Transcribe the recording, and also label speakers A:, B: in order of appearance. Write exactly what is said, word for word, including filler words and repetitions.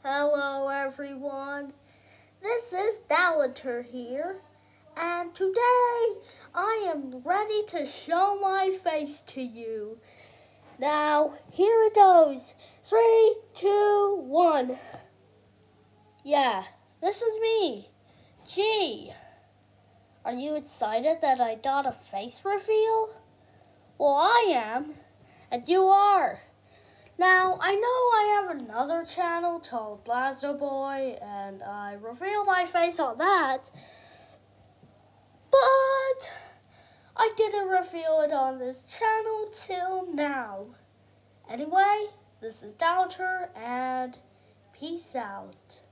A: Hello everyone, this is Dalater here, and today I am ready to show my face to you. Now, here it goes. Three, two, one. Yeah, this is me. Gee, are you excited that I got a face reveal? Well, I am, and you are. Now, I know I have another channel called Blazo Boy, and I reveal my face on that, but I didn't reveal it on this channel till now. Anyway, this is Dalater, and peace out.